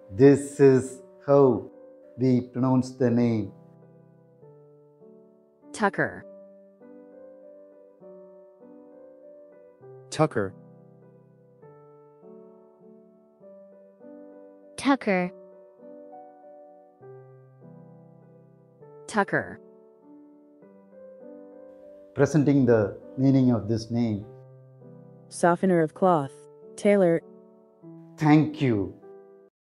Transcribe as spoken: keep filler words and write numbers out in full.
This is how we pronounce the name. Tukker. Tukker. Tucker. Tukker. Presenting the meaning of this name. Softener of cloth. Tailor. Thank you.